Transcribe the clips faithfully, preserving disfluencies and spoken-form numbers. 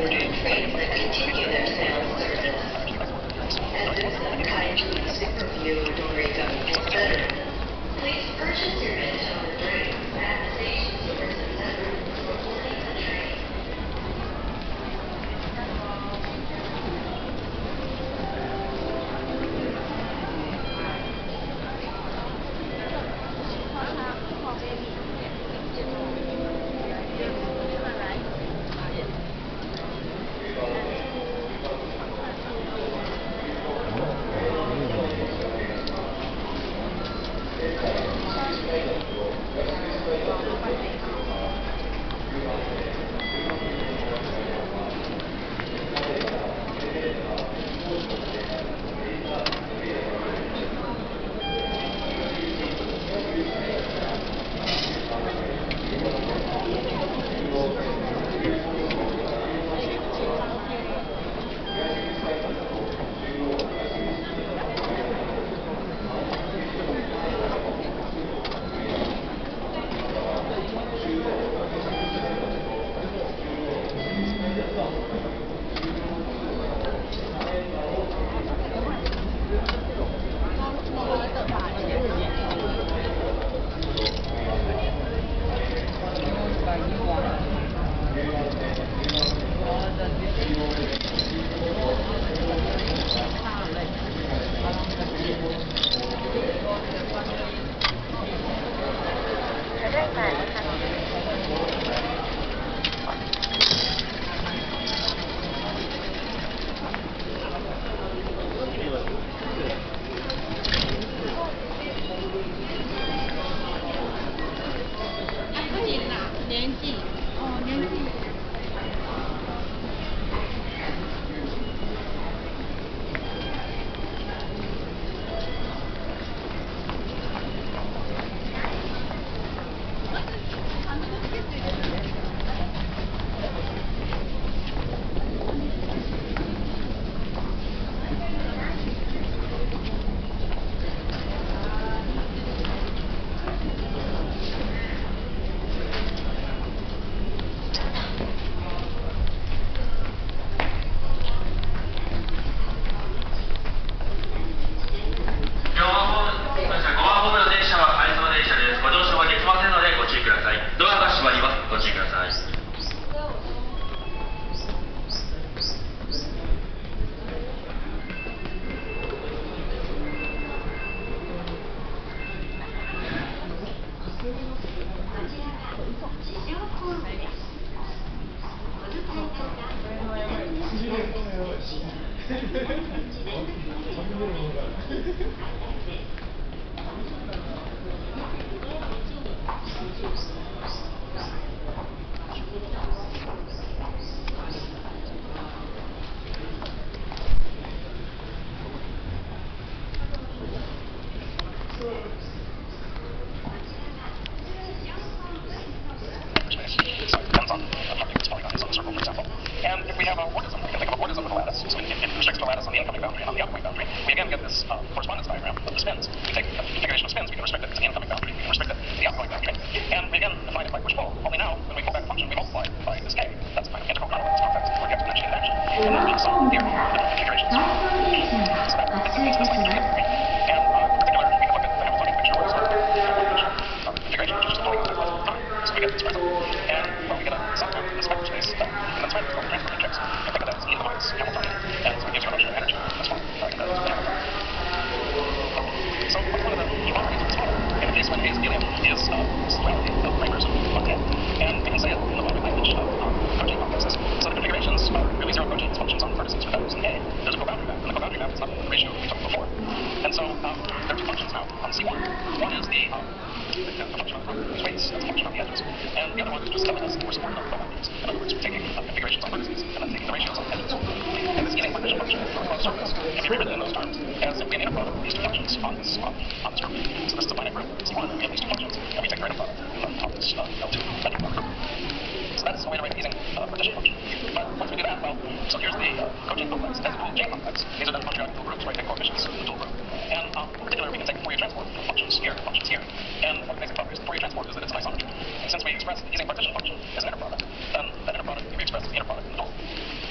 ordered trains that continue their sales service. Members of Kaiju Superview, Dorito, et cetera. Please purchase your midtoner drinks at the station services center before boarding the train. And if we have a wordism, we can think of a wordism with a lattice. So it, it restricts the lattice on the incoming boundary and on the outgoing boundary. We again get this uh, correspondence diagram of the spins. We take the configuration of spins, we can restrict it to the incoming boundary, we can restrict it to the outgoing boundary. And we again define it by push pull. Only now, when we pull back a function, we multiply it by this k. That's a kind of integral power in this context, or the exponentiated action. And then we just solve here the different configurations. So that, this is this way. And uh, in particular, we can look at the Hamiltonian picture where it's uh, configuration, which is just pulling on time. So we get this present. And well, we get a subgroup in this vector space. Uh, and that's right, it's called the transfer matrix. You can think of that as e to the minus Hamiltonian. And so it gives you a notion of energy. That's fine. So I can that as Hamiltonian. So what's one of the key properties of this model? In the case when A is helium, is uh, this duality of framers of one K. And we can say it in the Lambda language of um, Cauchy complexes. So the configurations are really zero Cauchy functions on vertices with values in A. There's a coboundary map, and the coboundary map is not the ratio we took before. And so um, there are two functions now on C one. One is the, um, the, the function on the weights, that's a function on the edges. And the other one is just telling us that we're supporting on coboundaries. In other words, we're taking uh, configurations on vertices and then taking the ratios on edges. And this eating partition function for a closed surface can be rewritten in those terms as simply an inner product of these two functions on this, um, on this group. So this is a finite group, C one, and we have these two functions, and we take the inner product on this uh, L two metric group. So that's a way to write using a uh, partition function. But once we do that, well, so here's the uh, Cauchy complex. It has a dual J complex. These are then quadratic dual groups, right? They coefficients of the dual group. And um, in particular, we can take the Fourier transport from functions here to functions here. And what makes it proper is the Fourier transport is that it's an isometry. And since we express the using partition function as an inner product, then that inner product can be expressed as the inner product in the dual.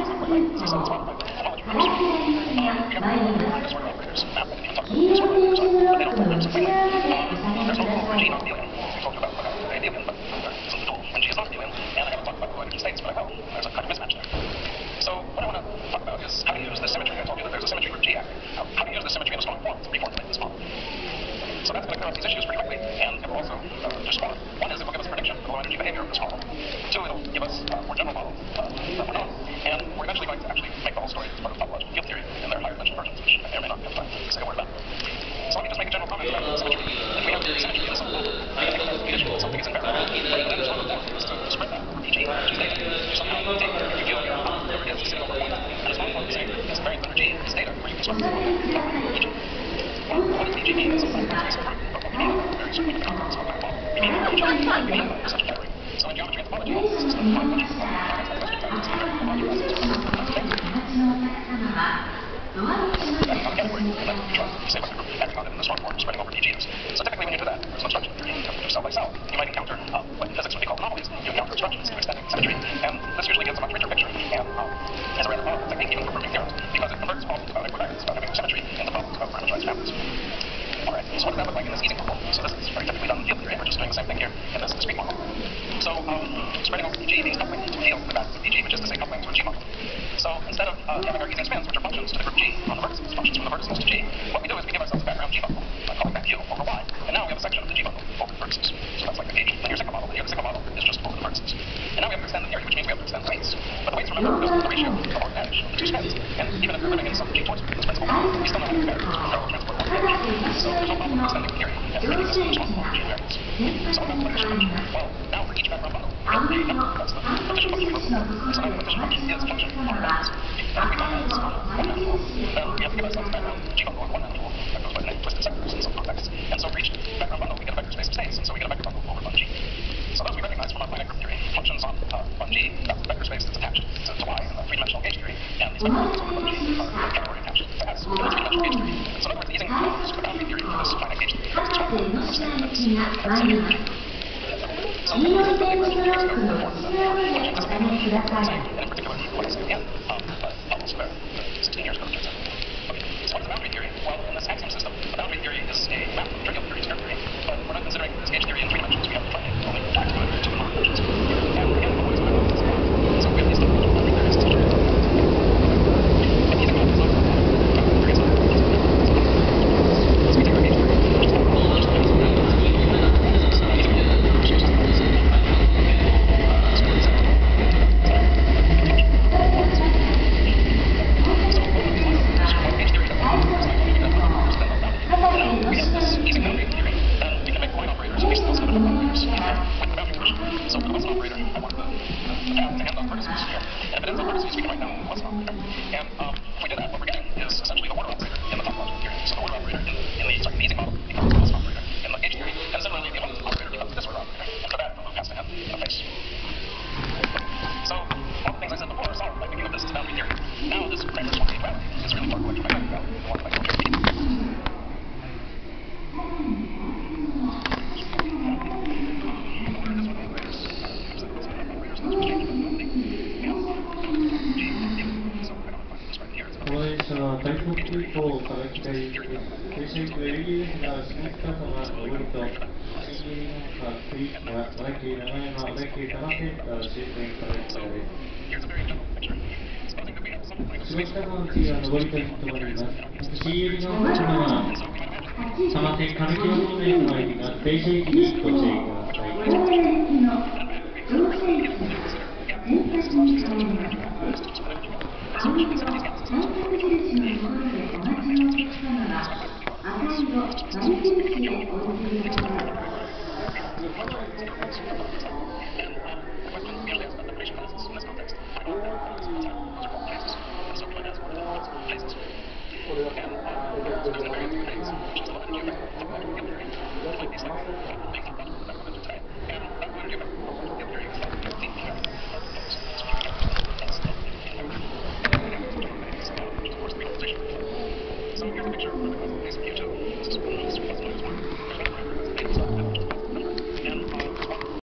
So what I want to talk about is how to use the symmetry. I told you that there's a symmetry group G active. How, how to use the symmetry in a strong form to reformulate this model. So that's going to clear up these issues pretty quickly, and it will also uh, just more. One is it will give us a prediction of the low energy behavior of this model. Two, it'll give us a more general model uh, that we're known. And we're eventually going to actually make the whole story part of topological field theory in their higher dimension versions, which I may or may not have time to say a word about. So let me just make a general comment about symmetry. If we have symmetry in some model, we can take the condition that something is invariant. And then there's one form is to spread that over P G, which is data. You somehow take, if you feel your whatever it is, sitting over a point, and it's one form to say it's invariant under G, it's data, where you construct this model of P G. Well, what does P G mean? It's a space of proof, but what we mean very certainly with the context of that model. We mean P G, we mean such a category. So in geometry and topology, this is the five questions. That's that question about this category of topology process. That's not a category, and then we try to say what the group acting on it in the strong form, spreading over P Gs. So typically when you do that, there's an obstruction theory. You have to do cell by cell. You might encounter uh, what in physics would be called anomalies. You encounter obstructions to extending symmetry, and this usually gives a much richer picture, and um, is a rather powerful technique even for proving theorems, because it converts problems about equidistance, about having symmetry, into problems about parameterized families. Alright, so what does that look like in this easing model? So this is very typically done in field theory, we're just doing the same thing here in this discrete model. So um, spreading over P G means coupling to a field with axis of P G, which is to say coupling to a G model. So instead of uh, having our easing spins, which are functions to the group G on the vertices, functions from the vertices to G, what we do is we give ourselves a background G bundle, by calling that U over Y, and now we have a section of the G bundle over the vertices. So that's like the gauge linear sigma model, and here the sigma model is just over the vertices. And now we have to extend the theory, which means we have to extend the weights. But the weights, remember, goes with the ratio of our edge of the two spins. And even if we're living in some G choice with this principle model, we still know how to compare it to the parallel transport on the edge. So there's no problem with extending the theory and bringing this to the small form G invariance. So what about the partition function? Well, now for each background bundle, we have a number. That's the partition function we wrote before. So now the partition function is a function on the bounds. And we find this on one manifold. Then we have to give ourselves a background G bundle on one manifold that goes by the name of twisted sectors in some contexts. And so for each background bundle, we get a vector space of states, and so we get a vector bundle over one G. So those we recognize from our finite group theory. Functions on uh, one G, that's the vector space that's attached to, to Y in the three-dimensional gauge theory, and these vector bundles over one G are the category attached to S in the three-dimensional gauge theory. So in other words, using models for boundary theory for this finite gauge theory, that's the strong form of saying that it's So in other words, the big version theory is going to perform the functions as a matter of saying, and in particular, what I said again, um, but almost about sixteen years ago, it turns out. Okay, so what's a boundary theory? Well, in this axiom system, a boundary theory is a map of trivial theory to group theory, but we're not considering this gauge theory in three dimensions. We have to find it only two dimensions, two and a half dimensions. And again, what is a boundary theory? So we have these different boundary theories to start with. And using all these other boundary theories, so we take our gauge theory, which is called just the boundary theory. We have this easy boundary theory, then we can make line operators, we still have enough operators with the boundary condition. So for the Wesson operator, I want the, the path to end on vertices here. And if it ends on vertices, we can write down the Wesson operator. And um, if we do that, what we're getting is essentially the order operator in the topological theory. So the order operator in, in the, sorry, the easing model becomes the Wesson operator in the gauge theory. And similarly, the abundance operator becomes the disorder operator. And for that, the loop has to end in a face. So all the things I said before are solved by thinking of this as boundary theory. Now this Kramer's one-gauge reality is really more electromagnetic reality than one that I told you. 台北以降をたたきたいです。水深とエリギリスが下北沢登ると、水銀がクリッが大きい名前が大きい玉センターシークエンカレンターです。下北沢の次は登りたいと思います。新入りの車は、玉線上京方面の駅が停車駅にご注意ください。青色、三角印のところでお待ちのお客様は、赤色、丸印でお降りください。 So here's a picture of the case of Q two.